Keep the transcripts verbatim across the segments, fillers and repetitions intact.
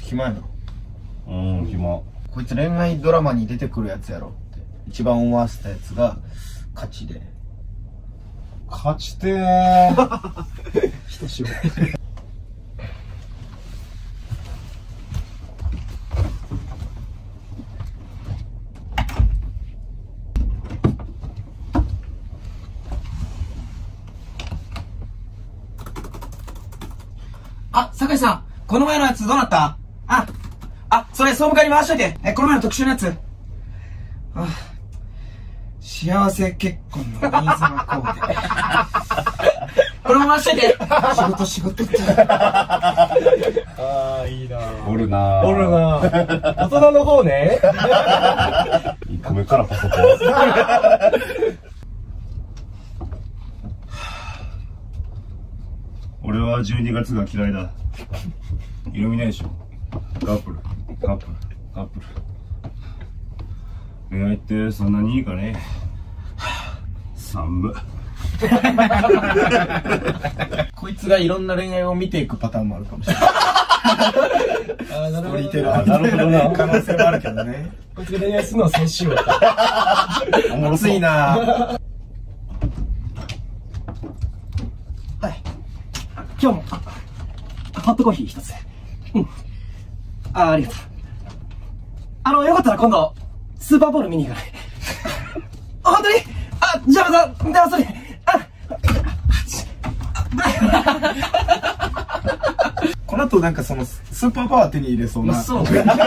暇やな。 うん、暇。 こいつ恋愛ドラマに出てくるやつやろって一番思わせたやつが勝ちで。 勝ちてー。 ひとしお。 あ、酒井さん、この前のやつどうなった？あ、あ、それ総務課に回しといて。え、この前の特集のやつ。あ、幸せ結婚の新妻コーデ。これも回しといて。仕事仕事って。 ああ、いいな。 おるな。 おるな。大人の方ね。 いっこめからパソコン。俺はじゅうにがつが嫌いだ。イルミネーション、カップル、カップル、カップル。恋愛ってそんなにいいかね。寒。 こいつがいろんな恋愛を見ていくパターンもあるかもしれない。 ああ、なるほど。 似てる。 あ、なるほどな。 可能性もあるけどね。 こいつが恋愛するのは先週だった。 おもろそう。 熱いな。 はい。今日も、ホットコーヒー一つ。うん。あ、ありがとう。あの、よかったら今度、スーパーボール見に行かない？あ、本当に？あ、じゃあまた、じゃあそれ、あ、 この後なんかそのスーパーパワー手に入れそうな。 そう。 確か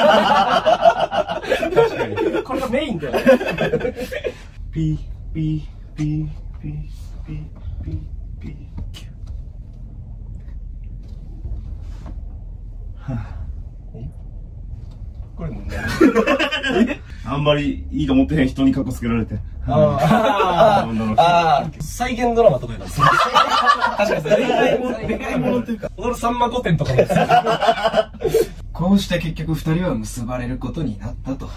に。これがメインだよ。 ピー、ピー、ピー、ピー、ピー、ピー、ピー、キュー。 これもね。 あんまりいいと思ってへん人にカッコつけられて。 あ女の人。 ああ、再現ドラマとかなんですよ。確かに恋愛もの、 恋愛ものというか、 踊るさんま御殿とかなんですよ。 こうして結局二人は結ばれることになったと。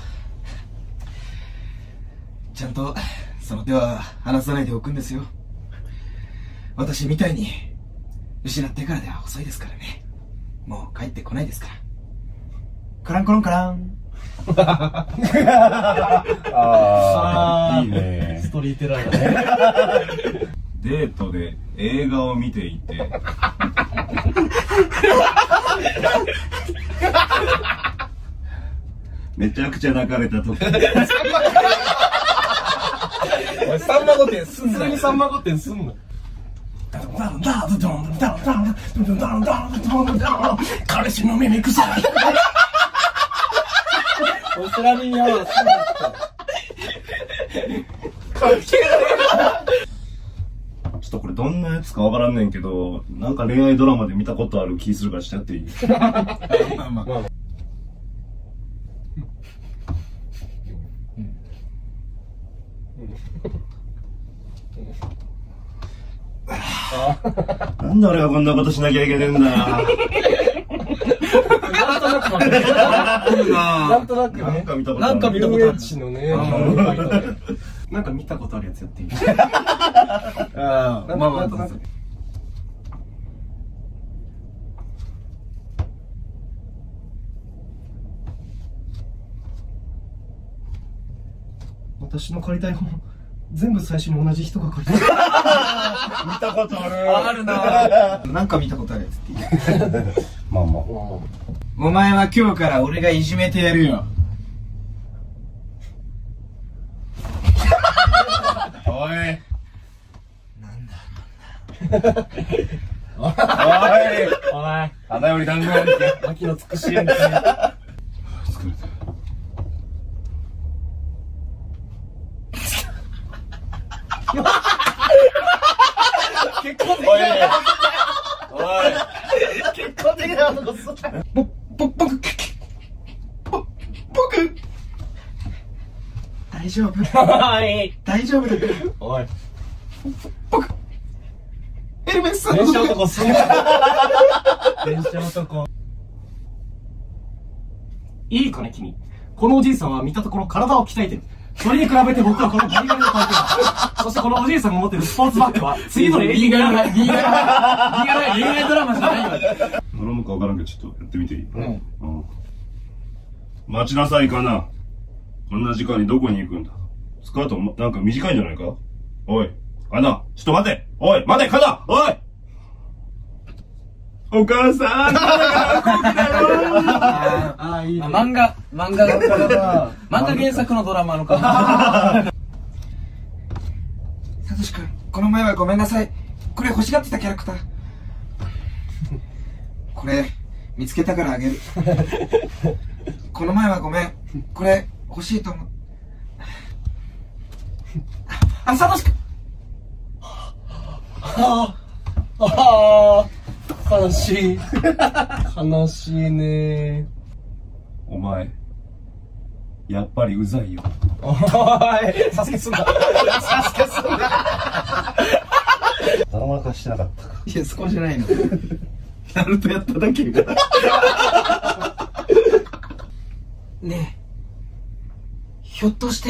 ちゃんとその手は離さないでおくんですよ。私みたいに失ってからでは遅いですからね。もう帰ってこないですから。 カランコロンカラン。 ああ、いいね。 ストーリーテラーだね。 デートで映画を見ていて。めちゃくちゃ泣かれた時。 おい、さんま御殿すんな。普通にさんま御殿すんの。 彼氏の耳臭い。 オーストラリアはすんな。 ちょっとこれどんなやつかわからんねんけど、なんか恋愛ドラマで見たことある気するからしちゃっていい？ まあまあ。 なんで俺がこんなことしなきゃいけねえんだよ。 なんとなくわかる。なんとなくね。 なんか見たことある。 なんか見たことあるしのね。なんか見たことあるやつやっていい？ ああ、まあまあどうぞ。 私の借りたい本、全部最初に同じ人が借りてる。 見たことある。 あるな。 なんか見たことあるやつって言う。 まあまあ。 お前は今日から俺がいじめてやるよ。 おい。 おい。おい。 花より団子やんけ。 秋のつくしやんけ。 疲れた。 結婚的な。 おい。 結婚的な男す。 ぼ、ぼ、僕、ぼ、僕、大丈夫。 おい。 大丈夫だから。 おい。 僕、エルメスさんの電車ことが男すんな。電車男。いいかね、君。このおじいさんは見たところ体を鍛えてる。それに比べて僕はこのガリガリの体型。そしてこのおじいさんが持ってるスポーツバッグは次のエリーガル、リーガル、リーガル、リーガルドラマじゃないわ。 俺もなんかわからんけど、ちょっとやってみていい？ うん。 うん。待ちなさいかな。こんな時間にどこに行くんだ。スカートなんか短いんじゃないか？おい、かな、ちょっと待て！おい、待て、かな！おい！お母さんああ、いいね。 漫画、漫画が、漫画原作のドラマのか。 サトシ君、この前はごめんなさい。これ欲しがってたキャラクター。これ、見つけたからあげる。この前はごめん。これ、欲しいと思う。あ、サトシ君。 ああ、悲しい。悲しいね。 お前、やっぱりうざいよ。 おい、サスケすんな。サスケすんな。 ドラマ化してなかったか。 いや、そこじゃないの。ナルトやっただけが。 ねえ、ひょっとして、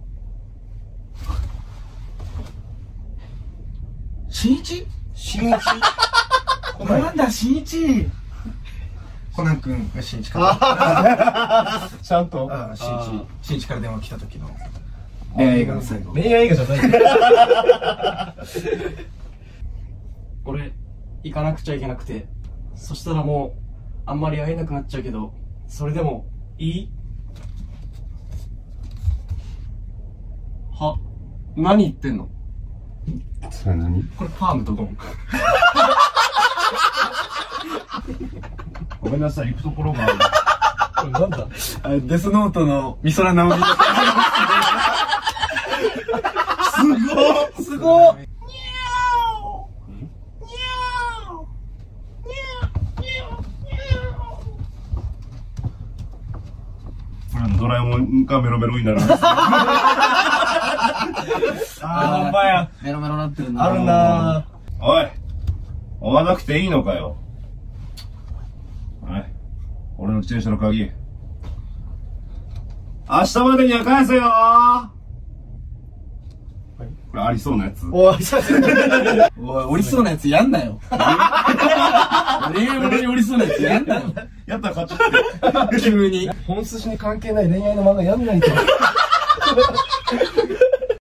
新一？ 新一。 なんだ、新一。 コナン君が新一から。 ちゃんと。 ああ、新一、新一から電話来た時の恋愛映画の最後。 恋愛映画じゃない。俺、行かなくちゃいけなくて、そしたらもう、あんまり会えなくなっちゃうけど、それでも、いい？は、何言ってんの？ それ何？ これパームとゴン。 ごめんなさい、行くところがある。 これなんだ？ あれデスノートの美空直美。 すごっ！ これドラえもんがメロメロになるんです。 あー、ほんまや。 メロメロなってるな。 あるなおい、追わなくていいのかよ。はい、俺の自転車の鍵、明日までには返せよー。これありそうなやつ。 おい、さすがおい、降りそうなやつやんなよ。恋愛物に降りそうなやつやんなよ。 やったら勝ちって。 急に。 本筋に関係ない恋愛の漫画やんないと。